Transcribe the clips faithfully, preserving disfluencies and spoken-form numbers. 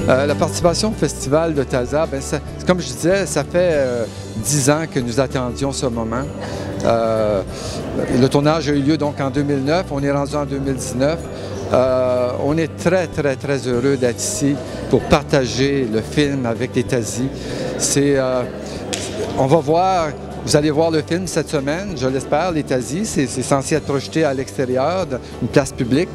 Euh, la participation au festival de Taza, ben ça, comme je disais, ça fait euh, dix ans que nous attendions ce moment. Euh, le tournage a eu lieu donc en deux mille neuf, on est rendu en deux mille dix-neuf. Euh, on est très, très, très heureux d'être ici pour partager le film avec les Tazis. C'est, euh, on va voir, vous allez voir le film cette semaine, je l'espère, les Tazis. C'est, c'est censé être projeté à l'extérieur, d'une place publique.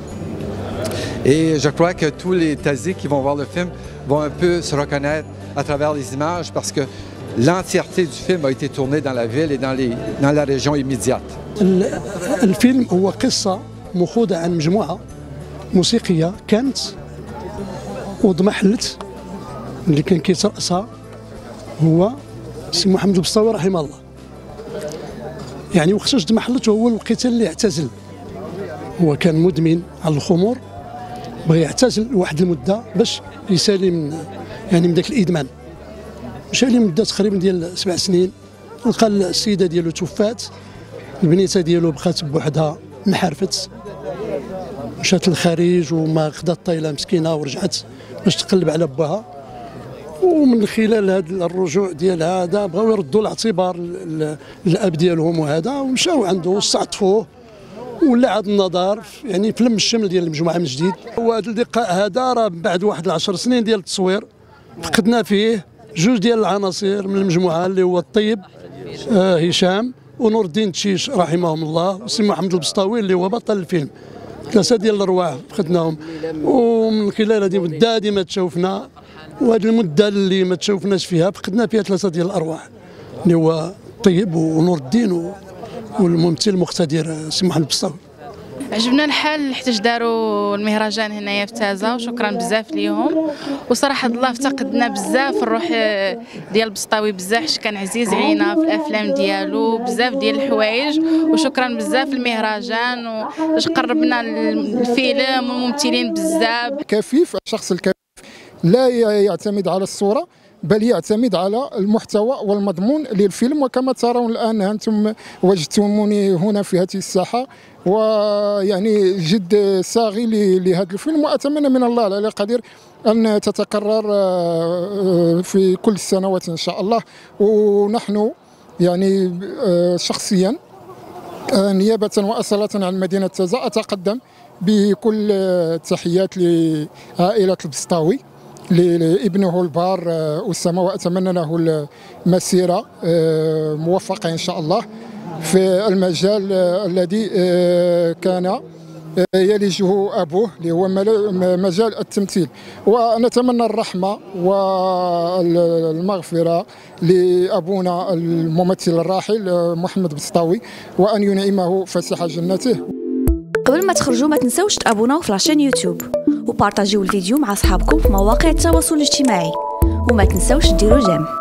Et je crois que tous les Tazis qui vont voir le film vont un peu se reconnaître à travers les images parce que l'entièreté du film a été tournée dans la ville et dans, les, dans la région immédiate. الفيلم هو قصة مأخوذة عن مجموعة موسيقية كانت وضمحلت اللي كان كيترأسها هو سي محمد البسطاوي رحمه الله. يعني وقتاش ضمحلت هو الوقيته اللي اعتزل. هو كان مدمن على الخمور، بغى يعتزل واحد المده باش يسالي من يعني من ذاك الادمان. مشى لي مده تقريبا ديال سبع سنين، لقى السيده ديالو توفات، البنيته ديالو بقات بوحدها انحرفت، مشات للخارج وما خدات طايله مسكينه ورجعت باش تقلب على باها. ومن خلال هذا الرجوع ديال هذا بغاو يردوا الاعتبار للاب ديالهم وهذا، ومشاو عنده واستعطفوه ولا عاد النظر يعني فلم الشمل ديال المجموعه من جديد. وهذا اللقاء هذا راه بعد واحد العشر سنين ديال التصوير فقدنا فيه جوج ديال العناصر من المجموعه اللي هو الطيب آه هشام ونور الدين تشيش رحمهم الله، وسي محمد البسطاوي اللي هو بطل الفيلم. ثلاثه ديال الارواح فقدناهم، ومن خلال هذه المده ديما تشوفنا، وهذه المده اللي ما تشوفناش فيها فقدنا فيها ثلاثه ديال الارواح اللي هو الطيب ونور الدين والممثل المقتدر سي محمد البسطاوي. عجبنا الحال حيت داروا المهرجان هنايا في تازا، وشكرا بزاف ليهم. وصراحه الله افتقدنا بزاف الروح ديال البسطاوي بزاف، حيت كان عزيز علينا في الافلام ديالو بزاف ديال الحوايج. وشكرا بزاف المهرجان واش قربنا الفيلم والممثلين بزاف. كفيف، الشخص الكفيف لا يعتمد على الصوره بل يعتمد على المحتوى والمضمون للفيلم. وكما ترون الآن أنتم وجدتموني هنا في هذه الساحة، ويعني جد ساغي لهذا الفيلم، وأتمنى من الله العلي القدير أن تتكرر في كل السنوات إن شاء الله. ونحن يعني شخصيا نيابة وأصالة عن مدينة تازا أتقدم بكل التحيات لعائلة البسطاوي، لابنه البار أسامة، وأتمنى له المسيرة موفقة إن شاء الله في المجال الذي كان يلجه أبوه اللي هو مجال التمثيل. ونتمنى الرحمة والمغفرة لأبونا الممثل الراحل محمد البسطاوي، وأن ينعمه فسيح جنته. قبل ما تخرجوا ما تنسوش تابوناو في لاشين يوتيوب وبارطاجيو الفيديو مع أصحابكم في مواقع التواصل الاجتماعي، وما تنسوش ديروا جيم.